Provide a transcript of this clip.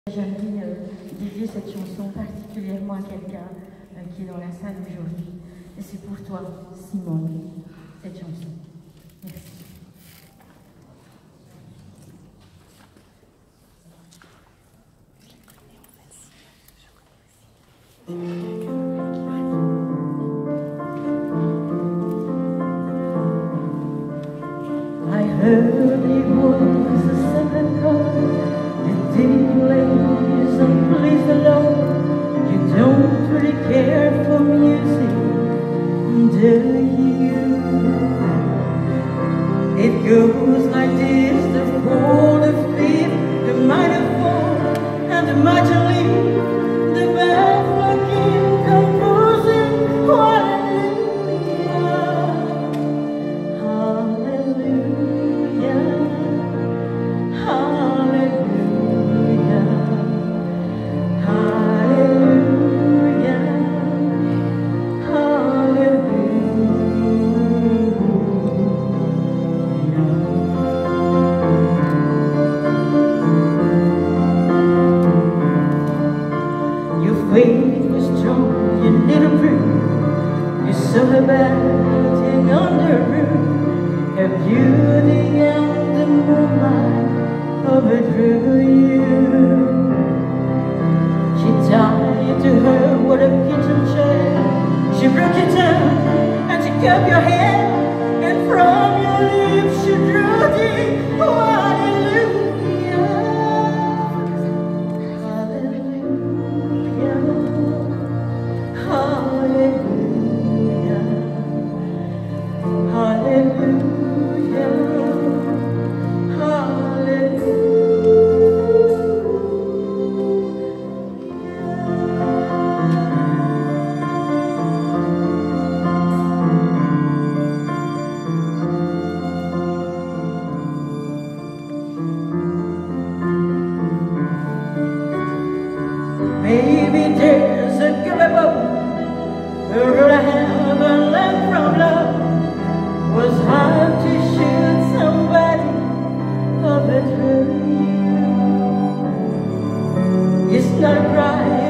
J'aimerais dédier cette chanson particulièrement à quelqu'un qui est dans la salle aujourd'hui. Et c'est pour toi, Simone, cette chanson. Merci. I heard it was a second card. The deep ladies and please the Lord. You don't really care for music, do you? It goes like this: the fourth, the fifth, the minor fourth, and the major lead, the bad fucking composing. Faith was strong, you little prune. You saw her batting on the roof. Her beauty and the moonlight overdrew you. She tied to her with a kitchen chair. She broke you down and she kept your hand, and from your lips she drew the hallelujah. Maybe there's a girl above, a road I haven't learned from love. Was hard to shoot somebody over through you. It's not right.